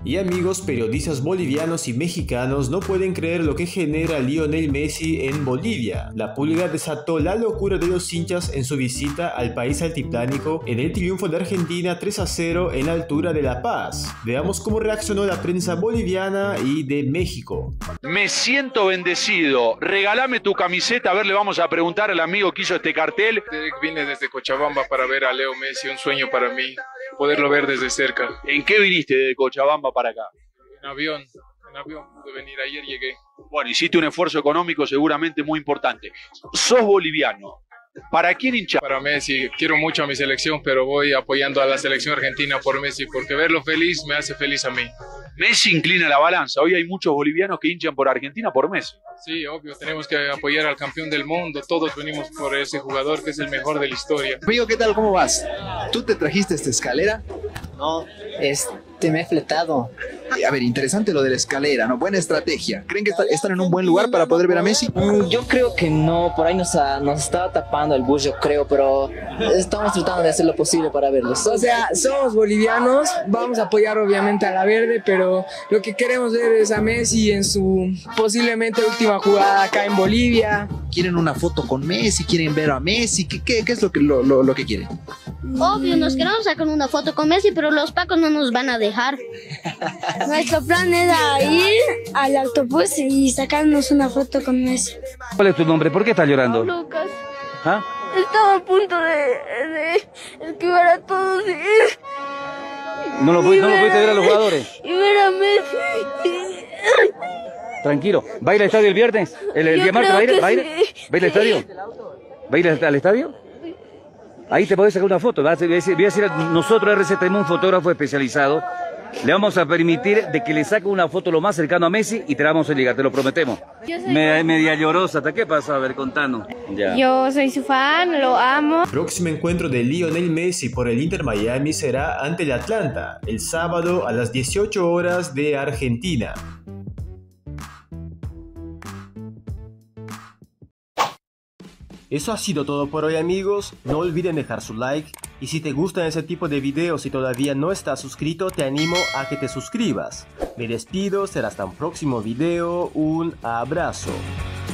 Y amigos, periodistas bolivianos y mexicanos no pueden creer lo que genera Lionel Messi en Bolivia. La Pulga desató la locura de los hinchas en su visita al país altiplánico en el triunfo de Argentina 3-0 en la altura de La Paz. Veamos cómo reaccionó la prensa boliviana y de México. Me siento bendecido. Regálame tu camiseta. A ver, le vamos a preguntar al amigo que hizo este cartel. Vine desde Cochabamba para ver a Leo Messi, un sueño para mí, poderlo ver desde cerca. ¿En qué viniste de Cochabamba para acá? En avión pude venir, ayer llegué. Bueno, hiciste un esfuerzo económico seguramente muy importante. Sos boliviano. ¿Para quién hinchas? Para Messi, quiero mucho a mi selección, pero voy apoyando a la selección argentina por Messi, porque verlo feliz me hace feliz a mí. Messi inclina la balanza. Hoy hay muchos bolivianos que hinchan por Argentina por Messi. Sí, obvio, tenemos que apoyar al campeón del mundo. Todos venimos por ese jugador que es el mejor de la historia. Amigo, ¿qué tal? ¿Cómo vas? ¿Tú te trajiste esta escalera? No, me he fletado. A ver, interesante lo de la escalera, ¿no? Buena estrategia. ¿Creen que están en un buen lugar para poder ver a Messi? Yo creo que no, por ahí nos estaba tapando el bus, yo creo, pero estamos tratando de hacer lo posible para verlos. O sea, somos bolivianos, vamos a apoyar obviamente a la verde, pero lo que queremos ver es a Messi en su posiblemente última jugada acá en Bolivia. ¿Quieren una foto con Messi? ¿Quieren ver a Messi? ¿Qué es lo que quieren? Obvio, nos queremos sacar una foto con Messi, pero los pacos no nos van a dejar. Nuestro plan era ir al autobús y sacarnos una foto con Messi. ¿Cuál es tu nombre? ¿Por qué estás llorando? Lucas. ¿Ah? Estaba a punto de esquivar a todos y... ¿No lo pudiste ver a los jugadores? Y ver a Messi. Tranquilo. ¿Va a ir al estadio el viernes? ¿El día martes va a ir? ¿Va a ir al estadio? ¿Va a ir al estadio? Ahí te podés sacar una foto. Voy a decir, nosotros RC tenemos un fotógrafo especializado. Le vamos a permitir de que le saque una foto lo más cercano a Messi y te la vamos a ligar, te lo prometemos. Media llorosa, ¿qué pasa? A ver, contanos. Ya. Yo soy su fan, lo amo. Próximo encuentro de Lionel Messi por el Inter Miami será ante el Atlanta, el sábado a las 18 horas de Argentina. Eso ha sido todo por hoy, amigos. No olviden dejar su like y si te gustan ese tipo de videos y todavía no estás suscrito, te animo a que te suscribas. Me despido, será hasta un próximo video. Un abrazo.